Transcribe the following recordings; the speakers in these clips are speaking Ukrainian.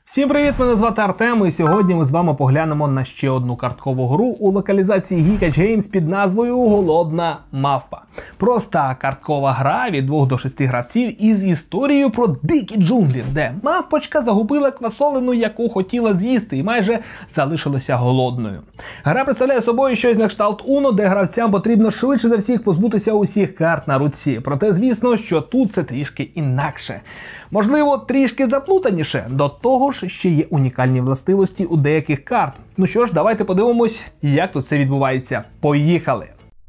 Всім привіт, мене звати Артем, і сьогодні ми з вами поглянемо на ще одну карткову гру у локалізації Geekage Games під назвою Голодна мавпа. Проста карткова гра від 2 до 6 гравців із історією про дикі джунглі, де мавпочка загубила квасолину, яку хотіла з'їсти, і майже залишилася голодною. Гра представляє собою щось на кшталт Uno, де гравцям потрібно швидше за всіх позбутися усіх карт на руці. Проте, звісно, що тут все трішки інакше. Можливо, трішки заплутаніше, до того ж ще є унікальні властивості у деяких карт. Ну що ж, давайте подивимось, як тут це відбувається. Поїхали!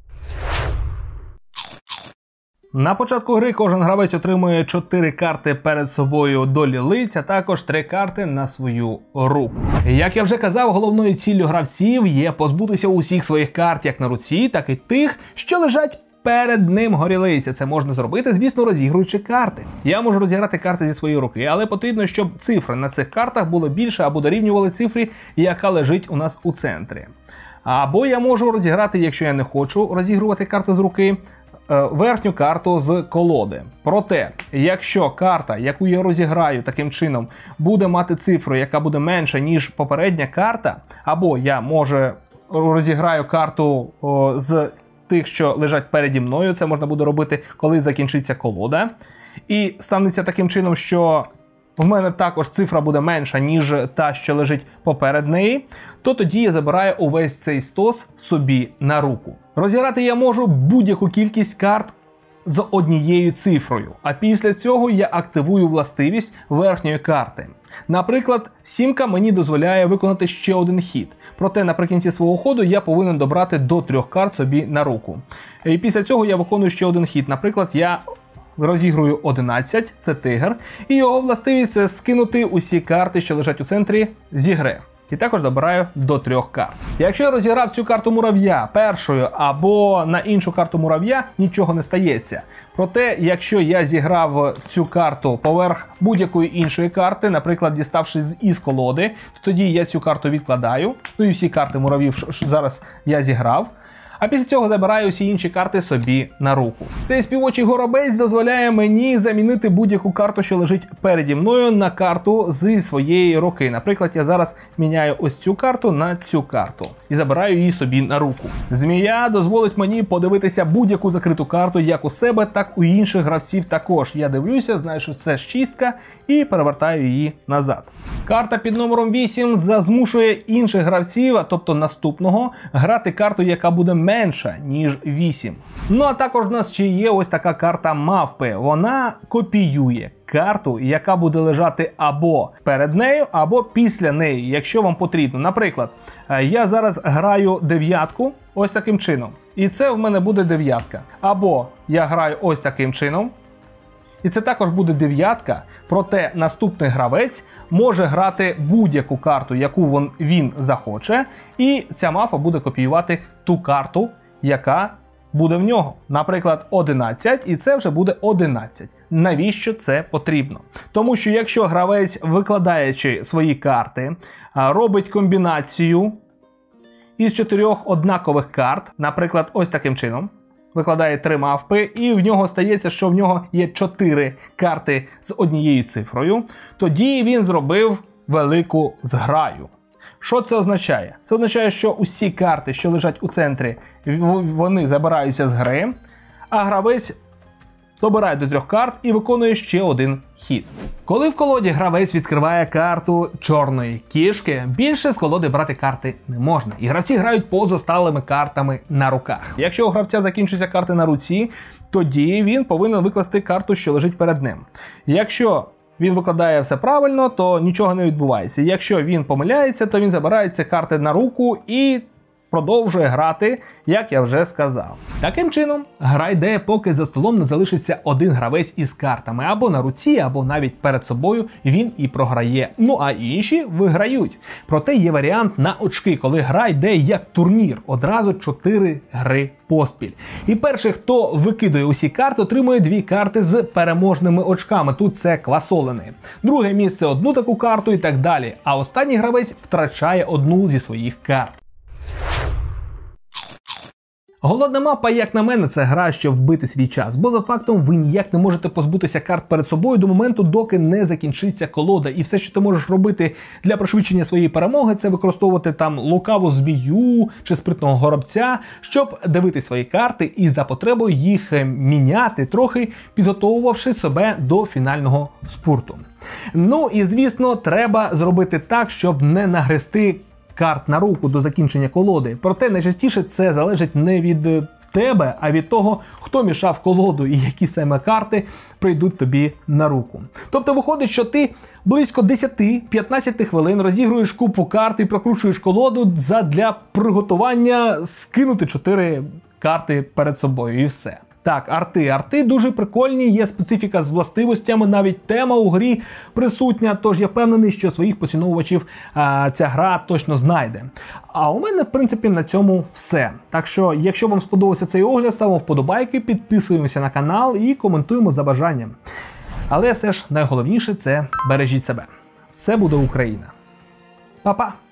На початку гри кожен гравець отримує 4 карти перед собою долі лиць, а також 3 карти на свою руку. Як я вже казав, головною ціллю гравців є позбутися усіх своїх карт як на руці, так і тих, що лежать перед ним горілиця. Це можна зробити, звісно, розігруючи карти. Я можу розіграти карти зі своєї руки, але потрібно, щоб цифри на цих картах були більше або дорівнювали цифрі, яка лежить у нас у центрі. Або я можу розіграти, якщо я не хочу розігрувати карти з руки, верхню карту з колоди. Проте, якщо карта, яку я розіграю таким чином, буде мати цифру, яка буде менша, ніж попередня карта, або я, може, розіграю карту з тих, що лежать переді мною, це можна буде робити, коли закінчиться колода. І станеться таким чином, що в мене також цифра буде менша, ніж та, що лежить поперед неї, то тоді я забираю увесь цей стос собі на руку. Розіграти я можу будь-яку кількість карт з однією цифрою, а після цього я активую властивість верхньої карти. Наприклад, сімка мені дозволяє виконати ще один хід. Проте наприкінці свого ходу я повинен добрати до 3 карт собі на руку. І після цього я виконую ще один хід. Наприклад, я розігрую 11, це тигр, і його властивість – це скинути усі карти, що лежать у центрі, зі гри. І також добираю до 3 карт. Якщо я розіграв цю карту мурав'я першою або на іншу карту мурав'я, нічого не стається. Проте, якщо я зіграв цю карту поверх будь-якої іншої карти, наприклад, діставши із колоди, то тоді я цю карту відкладаю. Ну і всі карти мурав'їв зараз я зіграв. А після цього забираю всі інші карти собі на руку. Цей співочий горобець дозволяє мені замінити будь-яку карту, що лежить переді мною, на карту зі своєї руки. Наприклад, я зараз міняю ось цю карту на цю карту і забираю її собі на руку. Змія дозволить мені подивитися будь-яку закриту карту як у себе, так у інших гравців також. Я дивлюся, знаю, що це шістка, і перевертаю її назад. Карта під номером 8 змушує інших гравців, а тобто наступного, грати карту, яка буде менша, ніж 8. Ну а також у нас ще є ось така карта мавпи. Вона копіює карту, яка буде лежати або перед нею, або після неї, якщо вам потрібно. Наприклад, я зараз граю 9 ось таким чином. І це в мене буде 9. Або я граю ось таким чином. І це також буде 9, проте наступний гравець може грати будь-яку карту, яку він захоче, і ця мавпа буде копіювати ту карту, яка буде в нього. Наприклад, 11, і це вже буде 11. Навіщо це потрібно? Тому що якщо гравець, викладаючи свої карти, робить комбінацію із 4 однакових карт, наприклад, ось таким чином, викладає 3 мавпи, і в нього стається, що в нього є 4 карти з однією цифрою, тоді він зробив велику зграю. Що це означає? Це означає, що усі карти, що лежать у центрі, вони забираються з гри, а гравець добирає до 3 карт і виконує ще один хід. Коли в колоді гравець відкриває карту чорної кішки, більше з колоди брати карти не можна. І гравці грають поза сталими картами на руках. Якщо у гравця закінчуються карти на руці, тоді він повинен викласти карту, що лежить перед ним. Якщо він викладає все правильно, то нічого не відбувається. Якщо він помиляється, то він забирає ці карти на руку і продовжує грати, як я вже сказав. Таким чином, гра йде, поки за столом не залишиться один гравець із картами. Або на руці, або навіть перед собою він і програє. Ну а інші виграють. Проте є варіант на очки, коли гра йде як турнір. Одразу 4 гри поспіль. І перший, хто викидує усі карти, отримує 2 карти з переможними очками. Тут це квасолини. Друге місце – 1 таку карту і так далі. А останній гравець втрачає 1 зі своїх карт. Голодна мапа, як на мене, це гра, щоб вбити свій час, бо за фактом ви ніяк не можете позбутися карт перед собою до моменту, доки не закінчиться колода. І все, що ти можеш робити для пришвидшення своєї перемоги, це використовувати там лукаву змію чи спритного горобця, щоб дивити свої карти і за потребою їх міняти, трохи підготовувавши себе до фінального спурту. Ну і звісно, треба зробити так, щоб не нагрести карт на руку до закінчення колоди. Проте найчастіше це залежить не від тебе, а від того, хто мішав колоду і які саме карти прийдуть тобі на руку. Тобто виходить, що ти близько 10-15 хвилин розігруєш купу карт і прокручуєш колоду задля приготування скинути 4 карти перед собою і все. Так, арти дуже прикольні, є специфіка з властивостями, навіть тема у грі присутня, тож я впевнений, що своїх поціновувачів ця гра точно знайде. А у мене, в принципі, на цьому все. Так що, якщо вам сподобався цей огляд, ставимо вподобайки, підписуємося на канал і коментуємо за бажанням. Але все ж найголовніше – це бережіть себе. Все буде Україна. Па-па!